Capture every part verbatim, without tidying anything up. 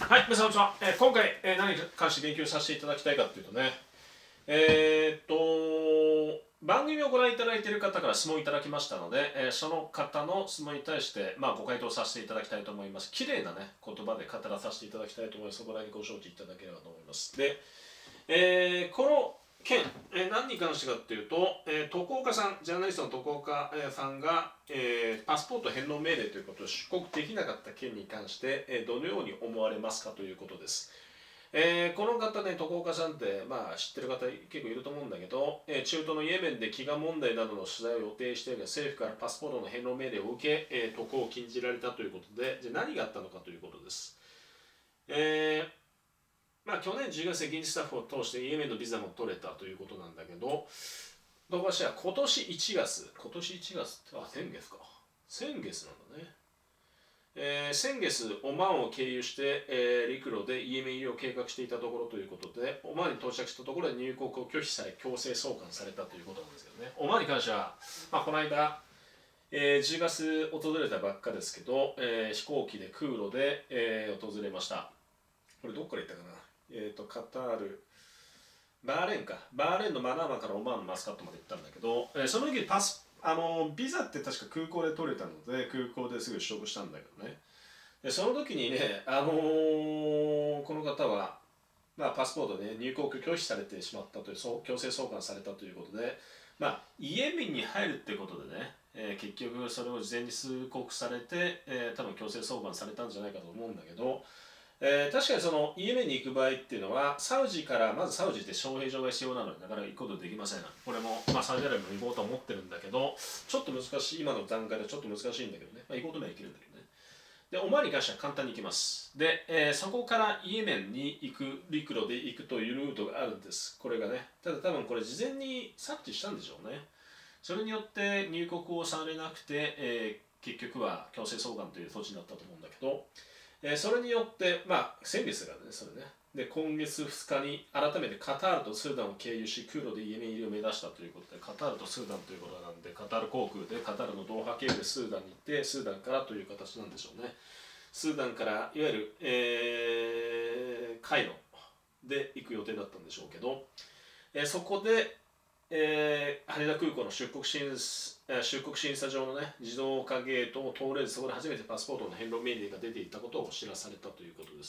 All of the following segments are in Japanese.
はい、皆さんこんにちは。えー今回、えー何に関して言及させていただきたいかというとね、えーっと、番組をご覧いただいている方から質問いただきましたので、えーその方の質問に対して、まあ、ご回答させていただきたいと思います。綺麗なね、言葉で語らさせていただきたいと思います。そこだけご承知いただければと思います。で、えーこの件、えー何に関してかっていうと、えー徳岡さん、ジャーナリストの徳岡えーさんが、えーパスポート返納命令ということを出国できなかった件に関して、えーどのように思われますかということです。えーこの方ね、徳岡さんって、まあ、知ってる方結構いると思うんだけど、えー中東のイエメンで飢餓問題などの取材を予定している政府からパスポートの返納命令を受け、えー渡航を禁じられたということで、じゃあ何があったのかということです。えーまあ、去年じゅうがつで現地スタッフを通してイエメンのビザも取れたということなんだけど、どうかしら今年いちがつ、今年いちがつって、あ、先月か。先月なんだね。えー先月、オマーンを経由して、えー陸路でイエメン入りを計画していたところということで、オマーンに到着したところで入国を拒否され、強制送還されたということなんですけどね。オマーンに関しては、まあ、この間、えーじゅうがつ訪れたばっかですけど、えー飛行機で空路で、えー訪れました。これどっから行ったかな。えっ、と、カタール、バーレーンか。バーレーンのマナーマからオマーンのマスカットまで行ったんだけど、えーその時パス、あのビザって確か空港で取れたので、空港ですぐ取得したんだけどね。で、その時にね、あのーこの方は、まあ、パスポートで、ね、入国拒否されてしまったという、そう強制送還されたということで、まあ、イエメンに入るってことでね、えー結局それを事前に通告されて、えー多分強制送還されたんじゃないかと思うんだけど、えー確かにそのイエメンに行く場合っていうのはサウジからまずサウジって招聘状が必要なのでなかなか行くことできません。これも、まあ、サウジアラビアも行こうと思ってるんだけどちょっと難しい、今の段階でちょっと難しいんだけどね、まあ、行こうとも行けるんだけどね。でオマーンに関しては簡単に行きます。で、えーそこからイエメンに行く陸路で行くというルートがあるんです。これがね、ただ多分これ事前に察知したんでしょうね。それによって入国をされなくて、えー結局は強制送還という措置になったと思うんだけど、えーそれによって、まあ、先月だからね、それね。で、今月ふつかに改めてカタールとスーダンを経由し、空路でイエメン入りを目指したということで、カタールとスーダンということなんで、カタール航空でカタールのドーハ経由でスーダンに行って、スーダンからという形なんでしょうね。スーダンからいわゆる、えーカイロで行く予定だったんでしょうけど、えーそこで、えー羽田空港の出国審出国審査場の、ね、自動化ゲートを通れず、そこで初めてパスポートの返納命令が出ていたことを知らされたということです。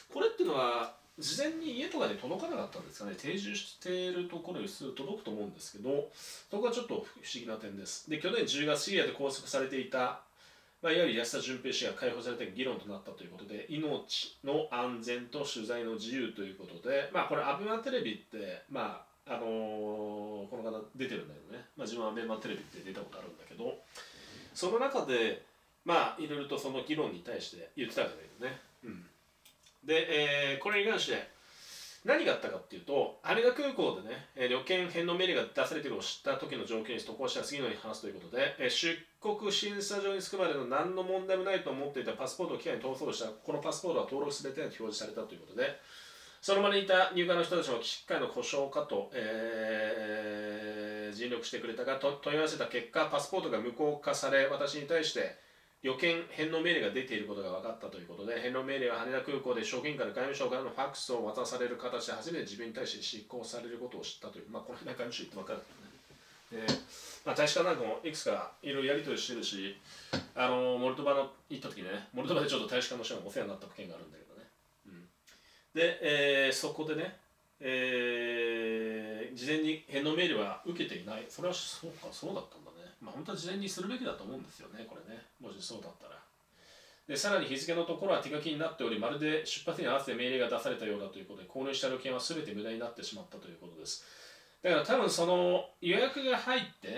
これっていうのは事前に家とかに届かなかったんですかね。定住しているところにすぐ届くと思うんですけど、そこはちょっと不思議な点です。で、去年じゅうがつシリアで拘束されていた、まあ、いわゆる安田純平氏が解放されて議論となったということで、命の安全と取材の自由ということで、まあ、これアベマテレビって、まああのーこの方出てるんだけどね、まあ、自分はアベマテレビって出たことあるんだけど、その中でまあいろいろとその議論に対して言ってたんだけどね、うん、で、えーこれに関して何があったかっていうと、羽田空港でね、えー旅券返納命令が出されているのを知った時の条件に渡航したら次のように話すということで、えー出国審査場に着くまでの何の問題もないと思っていたパスポートを機械に通そうとしたら、このパスポートは登録すべてが表示されたということで、その場にいた入管の人たちもしっかりの故障かと、えー尽力してくれたが、と問い合わせた結果、パスポートが無効化され、私に対して旅券返納命令が出ていることが分かったということで、返納命令は羽田空港で職員から外務省からのファックスを渡される形で初めて自分に対して執行されることを知ったという、まあ、この間外務省行って分かるけどね。で、まあ、大使館なんかもいくつかいろいろやり取りしてるし、あのモルトバの行った時ね、モルトバでちょっと大使館の人がお世話になった件があるんだけどね。うん、で、えーそこでね、えー事前に返納命令は受けていない。それはそうか、そうだったんだね。まあ本当は事前にするべきだと思うんですよね、これね。もしそうだったら。で、さらに日付のところは手書きになっており、まるで出発に合わせて命令が出されたようだということで、購入した旅券は全て無駄になってしまったということです。だから多分その予約が入って、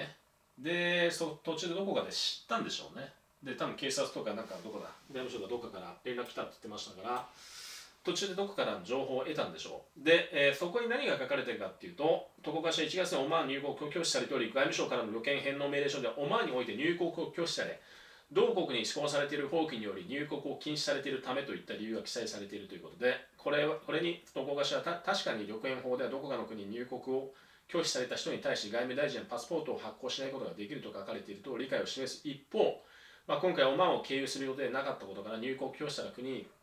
で、そ途中でどこかで知ったんでしょうね。で、多分警察とかなんかどこだ、外務省かどっかから連絡来たって言ってましたから、途中でどこからの情報を得たんでしょう。で、えーそこに何が書かれているかっていうと、渡航者いちがつにオマーン入国を拒否されており、外務省からの旅券返納命令書でオマーンにおいて入国を拒否され、同国に施行されている法規により入国を禁止されているためといった理由が記載されているということで、これはこれに渡航者はた確かに旅券法ではどこかの国に入国を拒否された人に対し外務大臣はパスポートを発行しないことができると書かれていると理解を示す一方、まあ、今回オマーンを経由する予定でなかったことから入国拒否した国に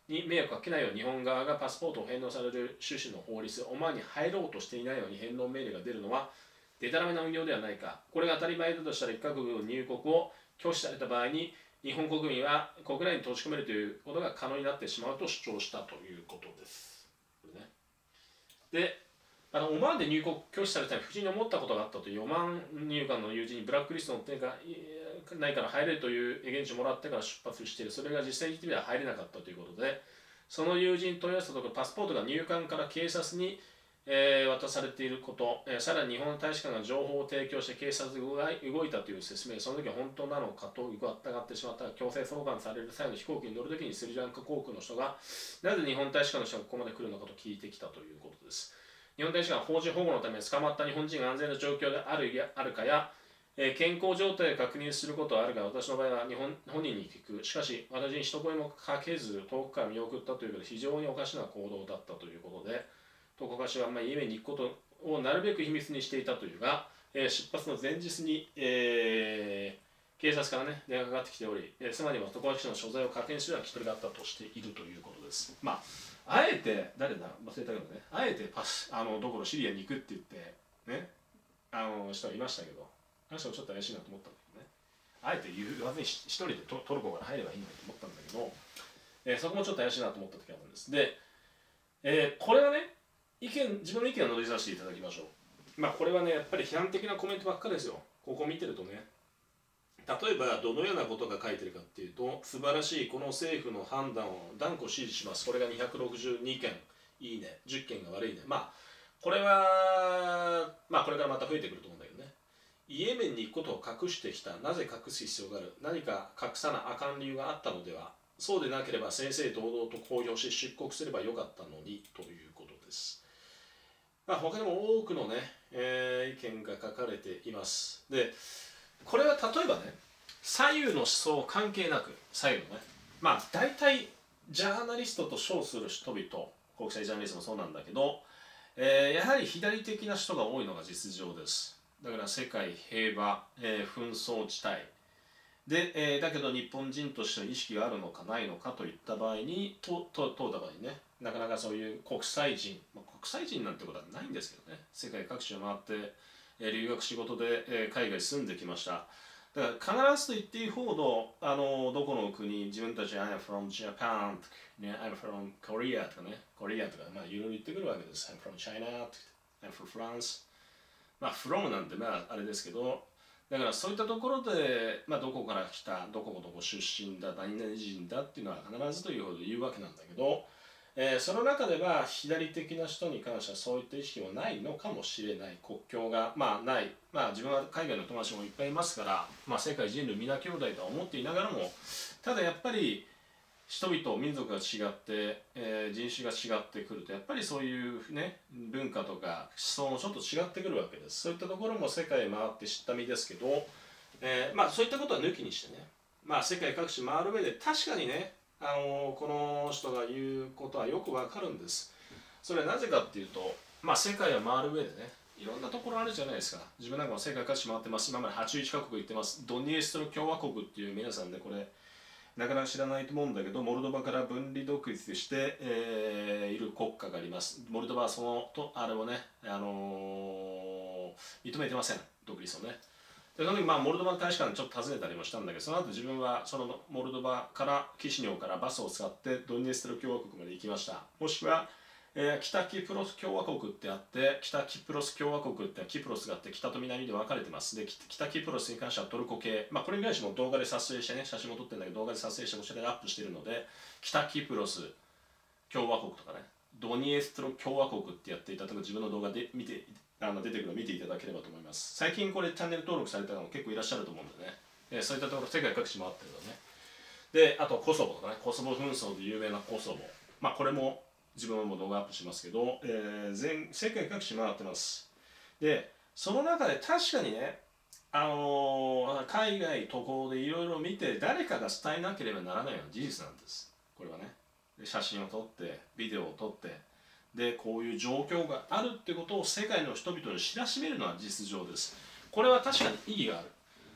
に迷惑をかけないよう日本側がパスポートを返納される趣旨の法律、オマーンに入ろうとしていないように返納命令が出るのはデタラメな運用ではないか。これが当たり前だとしたら一カ国の入国を拒否された場合に日本国民は国内に閉じ込めるということが可能になってしまうと主張したということです。ね、で、あのオマーンで入国拒否されたら不審に思ったことがあったというオマーン入管の友人にブラックリストの手がないから入れるという現地をもらってから出発している。それが実際には入れなかったということで、その友人に問い合わせたところパスポートが入管から警察にえー、渡されていること、えー、さらに日本大使館が情報を提供して警察が動いたという説明、その時は本当なのかと疑ってしまったが、強制送還される際の飛行機に乗る時にスリランカ航空の人がなぜ日本大使館の人がここまで来るのかと聞いてきたということです。日本大使館は邦人保護のため捕まった日本人が安全な状況であるあるかや、えー、健康状態を確認することはあるが、私の場合は日本本人に聞く。しかし、私に一声もかけず遠くから見送ったということで非常におかしな行動だったということで、トコカ氏はまあイエメンに行くことをなるべく秘密にしていたというが、えー、出発の前日に、えー、警察からね電話がかかってきており、えー、妻にはトコカ氏の所在を確認するような聞き取りがあったとしているということです。まああえて誰だ忘れたけどね、あえてパスあのどころシリアに行くって言ってねあの人はいましたけど、あの人もちょっと怪しいなと思ったんだけどね、あえて言わずに一人でトルコから入ればいいのにと思ったんだけど、えー、そこもちょっと怪しいなと思った時があるんです。で、えー、これはね意見自分の意見を述べさせていただきましょう。まあこれはねやっぱり批判的なコメントばっかりですよ。ここを見てるとね、例えばどのようなことが書いてるかっていうと、素晴らしいこの政府の判断を断固支持します。これがにひゃくろくじゅうにけんいいね、じゅっけんが悪いね。まあこれはまあこれからまた増えてくると思うんだけどね。イエメンに行くことを隠してきた。なぜ隠す必要がある。何か隠さなあかん理由があったのでは。そうでなければ正々堂々と公表し出国すればよかったのにということです。まあ、他にも多くのね、えー、意見が書かれています。で、これは例えばね、左右の思想関係なく、左右のね、まあ大体ジャーナリストと称する人々、国際ジャーナリストもそうなんだけど、えー、やはり左的な人が多いのが実情です。だから世界平和、えー、紛争地帯で、えー、だけど日本人としての意識があるのかないのかといった場合に問うた場合にね、なかなかそういう国際人、まあ、国際人なんてことはないんですけどね、世界各地を回って、えー、留学仕事で、えー、海外に住んできました。だから必ずと言っていいほどあのどこの国自分たち I'm from Japan とか、ね、I'm from Korea とかね、コリアとか、まあ、いろいろ言ってくるわけです。I'm from China とか I'm from France、まあ from なんてまああれですけど、だからそういったところで、まあ、どこから来たどこどこ出身だ何々人だっていうのは必ずというほど言うわけなんだけど、えー、その中では左的な人に関してはそういった意識もないのかもしれない。国境が、まあ、ない、まあ、自分は海外の友達もいっぱいいますから、まあ、世界人類皆兄弟とは思っていながらも、ただやっぱり人々民族が違って、えー、人種が違ってくるとやっぱりそういうね文化とか思想もちょっと違ってくるわけです。そういったところも世界回って知った身ですけど、えー、まあそういったことは抜きにしてね、まあ世界各地回る上で確かにね、あのー、この人が言うことはよくわかるんです。それはなぜかっていうと、まあ世界を回る上でね、いろんなところあるじゃないですか。自分なんかも世界各地回ってます。今まではちじゅういちかこく行ってます。ドニエストル共和国っていう皆さんで、ね、これなかなか知らないと思うんだけど、モルドバから分離独立して、えー、いる国家があります。モルドバはそのとあれをね、あのー、認めてません、独立をね。でその時、まあ、モルドバの大使館にちょっと訪ねたりもしたんだけど、その後自分はそのモルドバからキシニョウからバスを使ってドニエストル共和国まで行きました。もしくはえー、北キプロス共和国ってあって、北キプロス共和国ってキプロスがあって北と南で分かれてます。で、北キプロスに関してはトルコ系、まあこれに関しても動画で撮影してね、写真も撮ってるんだけど動画で撮影してこちらでアップしてるので、北キプロス共和国とかね、ドニエストロ共和国ってやっていただく自分の動画で見てあの出てくるのを見ていただければと思います。最近これチャンネル登録された方も結構いらっしゃると思うんでね、えー、そういったところ世界各地回ってるのね。で、あとコソボとかね、コソボ紛争で有名なコソボ、まあこれも自分も動画アップしますけど、えー、全世界各地回ってます。で、その中で確かにね、あのー、海外渡航でいろいろ見て誰かが伝えなければならないような事実なんです。これはね。で写真を撮って、ビデオを撮って、で、こういう状況があるってことを世界の人々に知らしめるのは実情です。これは確かに意義がある。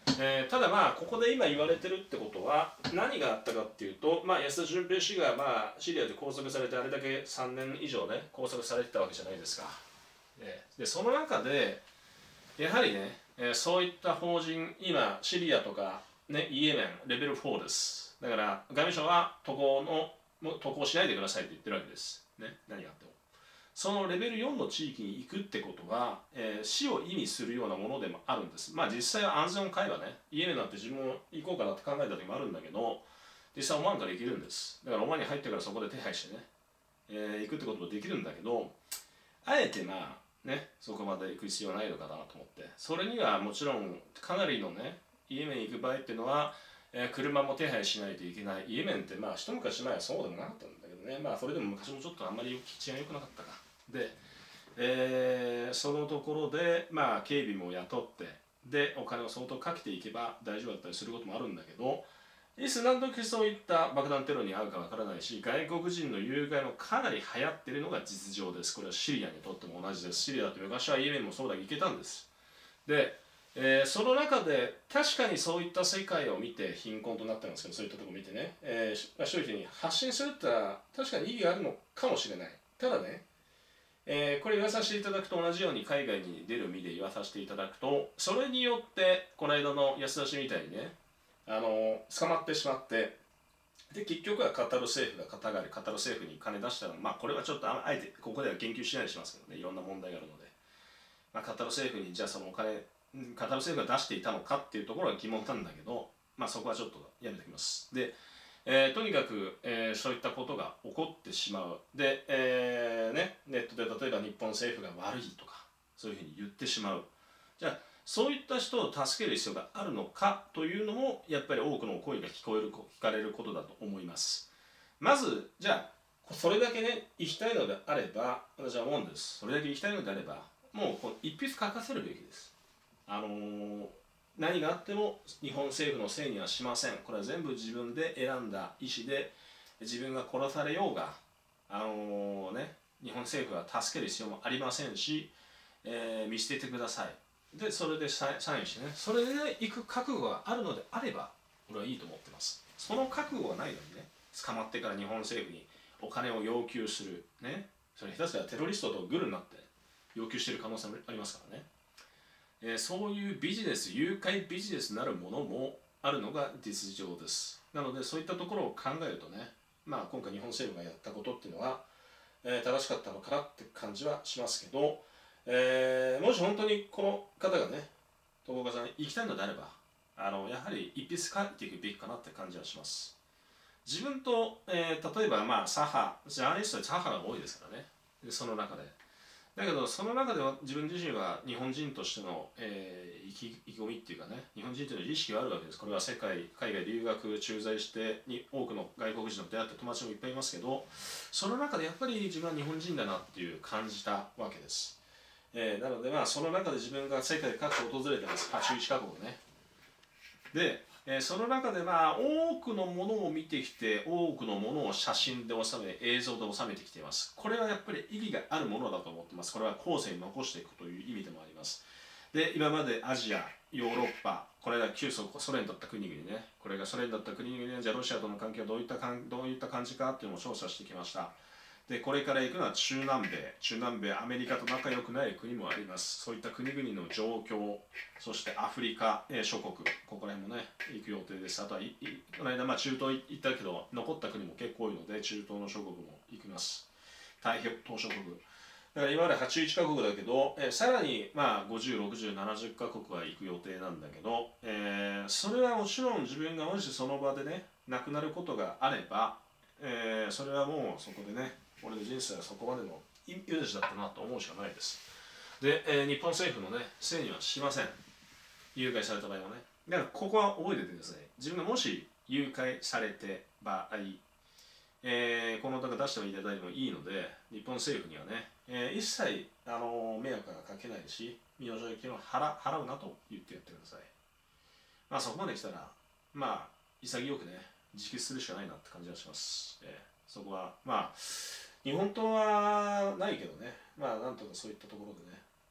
えー、ただまあここで今言われてるってことは何があったかっていうと、まあ、安田純平氏がまあシリアで拘束されてあれだけさんねん以上ね拘束されてたわけじゃないですか。でその中でやはりね、えー、そういった法人今シリアとか、ね、イエメンレベルよんです。だから外務省は渡航の渡航しないでくださいと言ってるわけです、ね、何があっても。そのレベルよんの地域に行くってことは、えー、死を意味するようなものでもあるんです。まあ実際は安全を買えばね、イエメンなんて自分も行こうかなって考えた時もあるんだけど、実際オマーンから行けるんです。だからオマーンに入ってからそこで手配してね、えー、行くってこともできるんだけど、あえてまあね、そこまで行く必要はないのかなと思って、それにはもちろんかなりのね、イエメンに行く場合っていうのは、えー、車も手配しないといけない。イエメンってまあ一昔前はそうでもなかったんだけどね、まあそれでも昔もちょっとあんまり治安良くなかったか。で、えー、そのところで、まあ、警備も雇ってでお金を相当かけていけば大丈夫だったりすることもあるんだけど、いつ何時そういった爆弾テロに遭うかわからないし、外国人の誘拐もかなり流行っているのが実情です。これはシリアにとっても同じです。シリアって昔はイエメンもそうだけど行けたんです。で、えー、その中で確かにそういった世界を見て貧困となったんですけど、そういったところを見てね、えー、正直に発信するってのは確かに意義があるのかもしれない。ただね、えー、これ言わさせていただくと同じように海外に出る身で言わさせていただくと、それによってこの間の安田氏みたいにね、あの捕まってしまって、で結局はカタール政府が肩代わり、カタール政府に金出したら、まあこれはちょっとあえてここでは言及しないでしますけどね、いろんな問題があるので、まあ、カタール政府にじゃあそのお金カタール政府が出していたのかっていうところが疑問なんだけど、まあそこはちょっとやめておきます。でえー、とにかく、えー、そういったことが起こってしまう。で、えーね、ネットで例えば日本政府が悪いとかそういうふうに言ってしまう。じゃあそういった人を助ける必要があるのかというのもやっぱり多くの声が聞こえる聞かれることだと思います。まずじゃあそれだけね行きたいのであれば、私は思うんです。それだけ行きたいのであればもうこの一筆書かせるべきです。あのー何があっても日本政府のせいにはしません。これは全部自分で選んだ意思で、自分が殺されようが、あのー、ね、日本政府は助ける必要もありませんし、えー、見捨ててください。で、それでサインしてね、それで行く覚悟があるのであれば、俺はいいと思ってます。その覚悟がないのにね、捕まってから日本政府にお金を要求する、ね、それ下手すらテロリストとグルになって要求している可能性もありますからね。えー、そういうビジネス、誘拐ビジネスなるものもあるのが実情です。なのでそういったところを考えるとね、まあ今回日本政府がやったことっていうのは、えー、正しかったのかなって感じはしますけど、えー、もし本当にこの方がね、東岡さん行きたいのであれば、あのやはり一筆書いていくべきかなって感じはします。自分と、えー、例えばまあ左派、ジャーナリストで左派が多いですからね、でその中で。だけどその中では自分自身は日本人としての、えー、意気意気込みっていうかね、日本人という意識があるわけです。これは世界海外留学駐在してに多くの外国人と出会って友達もいっぱいいますけど、その中でやっぱり自分は日本人だなっていう感じたわけです。えー、なのでまあその中で自分が世界各地訪れてます。はちじゅういちカ国ね。でえー、その中でまあ多くのものを見てきて、多くのものを写真で収め、映像で収めてきています。これはやっぱり意義があるものだと思っています。これは後世に残していくという意味でもあります。で、今までアジア、ヨーロッパ、これが旧ソ連だった国々ね、これがソ連だった国々で、じゃあロシアとの関係はどういったかんどういった感じかっていうのを調査してきました。で、これから行くのは中南米、中南米、アメリカと仲良くない国もあります。そういった国々の状況、そしてアフリカ、えー、諸国、ここら辺もね、行く予定です。あとは、いいこの間、まあ、中東行ったけど、残った国も結構多いので、中東の諸国も行きます。太平洋諸国。だから今まではちじゅういちカ国だけど、えー、さらに、まあ、ごじゅう、ろくじゅう、ななじゅっカ国は行く予定なんだけど、えー、それはもちろん自分がもしその場でね、亡くなることがあれば、えー、それはもうそこでね、俺の人生はそこまでの命だったなと思うしかないです。で、えー、日本政府のね、せいにはしません。誘拐された場合はね。だからここは覚えててください。自分がもし誘拐されて場合、えー、この歌が出してもいただいてもいいので、日本政府にはね、えー、一切、あのー、迷惑がかけないし、身の上金を払払うなと言ってやってください。まあそこまで来たら、まあ潔くね、自決するしかないなって感じがします。えー、そこは、まあ、日本刀はないけどね、まあなんとかそういったところでね、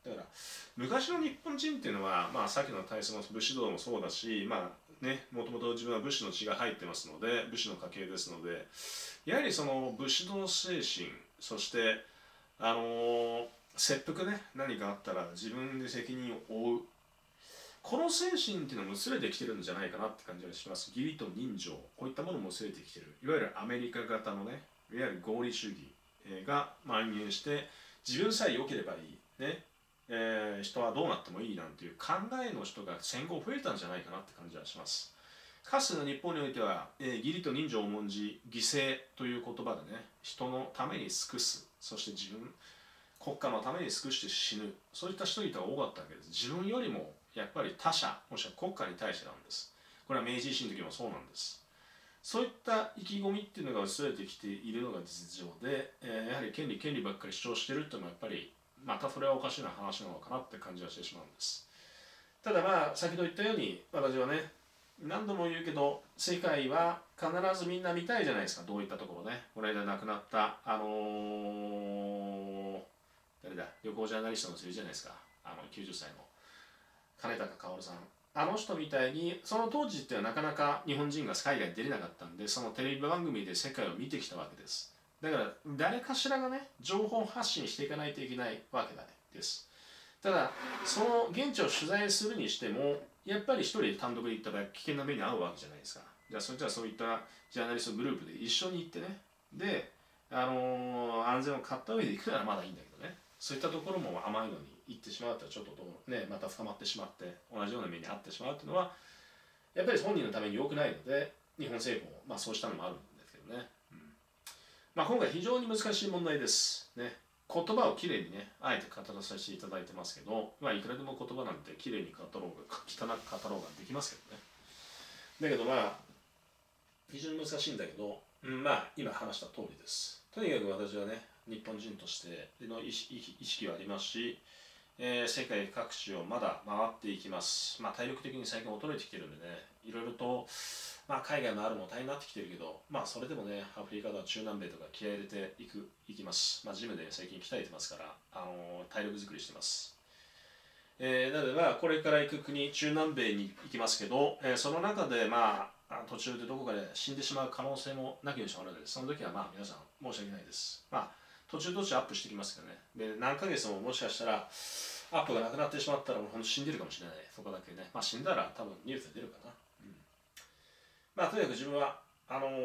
だから昔の日本人っていうのは、まあ、さっきの体操の武士道もそうだし、まあね、もともと自分は武士の血が入ってますので、武士の家系ですので、やはりその武士道精神、そしてあのー、切腹ね、何かあったら自分で責任を負う、この精神っていうのも薄れてきてるんじゃないかなって感じがします。義理と人情、こういったものも薄れてきてる。いわゆるアメリカ型のね、いわゆる合理主義が蔓延して、自分さえ良ければいい、ねえー、人はどうなってもいいなんていう考えの人が戦後増えたんじゃないかなって感じがします。かつての日本においては、えー、義理と人情を重んじ、犠牲という言葉でね、人のために尽くす、そして自分、国家のために尽くして死ぬ、そういった人々が多かったわけです。自分よりもやっぱり他者、もしくは国家に対してなんです。これは明治維新の時もそうなんです。そういった意気込みっていうのが薄れてきているのが実情で、えー、やはり権利、権利ばっかり主張してるっていうのはやっぱり、またそれはおかしな話なのかなって感じはしてしまうんです。ただまあ、先ほど言ったように、私はね、何度も言うけど、世界は必ずみんな見たいじゃないですか、どういったところね。この間亡くなった、あのー、誰だ、旅行ジャーナリストの人いるじゃないですか、あのきゅうじゅっさいの金高薫さん。あの人みたいに、その当時ってなかなか日本人が海外に出れなかったんで、そのテレビ番組で世界を見てきたわけです。だから、誰かしらがね、情報発信していかないといけないわけだねです。ただ、その現地を取材するにしても、やっぱり一人で単独で行った場合、危険な目に遭うわけじゃないですか。じゃあ、それじゃあそういったジャーナリストグループで一緒に行ってね、で、あのー、安全を買った上で行くならまだいいんだけどね、そういったところも甘いのに行ってしまうとちょっとね、また深まってしまって、同じような目に遭ってしまうっていうのは、やっぱり本人のために良くないので、日本政府も、まあ、そうしたのもあるんですけどね。うん、まあ、今回非常に難しい問題です。ね、言葉をきれいにね、あえて語らさせていただいてますけど、まあ、いくらでも言葉なんてきれいに語ろうが、汚く語ろうができますけどね。だけどまあ、非常に難しいんだけど、うん、まあ、今話した通りです。とにかく私はね、日本人としての意識はありますし、えー、世界各地をまだ回っていきます。まあ、体力的に最近衰えてきてるんでね、いろいろと、まあ、海外回るのも大変になってきてるけど、まあ、それでもね、アフリカだ、中南米とか気合い入れていく、いきます。まあ、ジムで最近鍛えてますから、あのー、体力作りしてます。えー、なので、まあ、これから行く国、中南米に行きますけど、えー、その中で、まあ、途中でどこかで死んでしまう可能性もなきにしもあらずです。その時は、まあ、皆さん、申し訳ないです。まあ、途中途中アップしてきますけどね。で、何ヶ月ももしかしたら、アップがなくなってしまったら、もうほんと死んでるかもしれない。そこだけね。まあ、死んだら多分ニュースで出るかな。うん、まあ、とにかく自分は、あの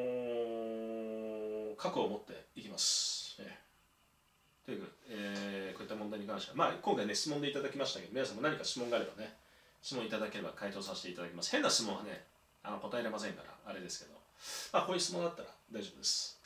ー、覚悟を持っていきます。ね、とにかく、えー、こういった問題に関しては、まあ、今回ね、質問でいただきましたけど、皆さんも何か質問があればね、質問いただければ回答させていただきます。変な質問はね、あの答えれませんから、あれですけど、まあ、こういう質問だったら大丈夫です。